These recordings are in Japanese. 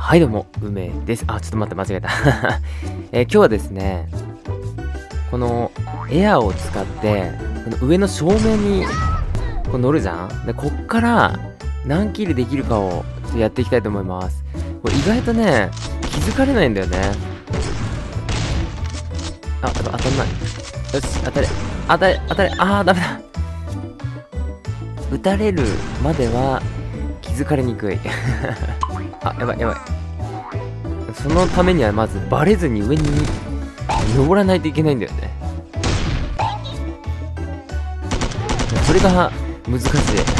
はいどうも、梅です。あ、ちょっと待って、間違えた。今日はですね、このエアーを使って、この上の正面にこう乗るじゃん。で、こっから何キルできるかをやっていきたいと思います。これ意外とね、気づかれないんだよね。あ、当たんない。よし、当たれ。当たれ、当たれ。あー、ダメだ。撃たれるまでは気づかれにくい。あ、やばいやばい。そのためにはまずバレずに上に登らないといけないんだよね。それが難しい。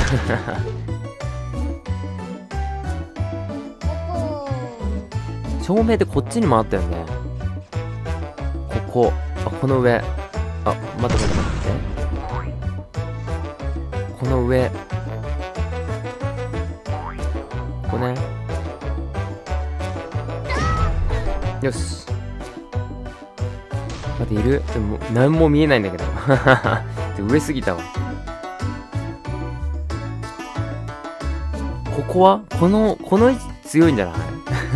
照明でこっちに回ったよね。ここ。あ、この上。あ、待って待って待って。この上。ここね。よし。待って、いる？でも、何も見えないんだけど。上すぎたわ。ここはこの位置強いんじゃない？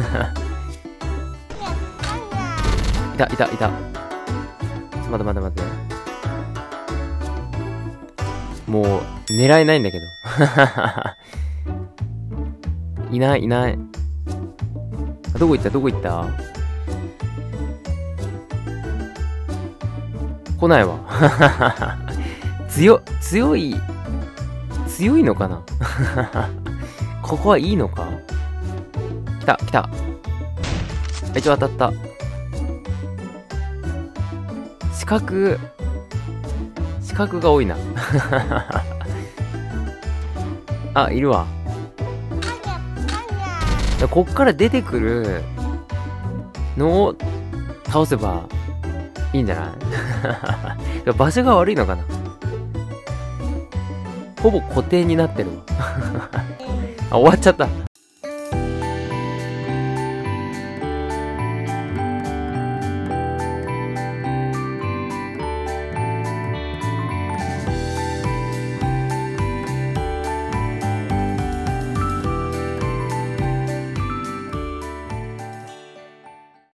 いた。ちょっと待って待って。もう、狙えないんだけど。いない。どこ行った来ないわ。強いのかな。ここはいいのか。来た。一応当たった。四角が多いな。あ、いるわ。こっから出てくるのを倒せばいいんじゃない？場所が悪いのかな。ほぼ固定になってるわ。あ、終わっちゃった。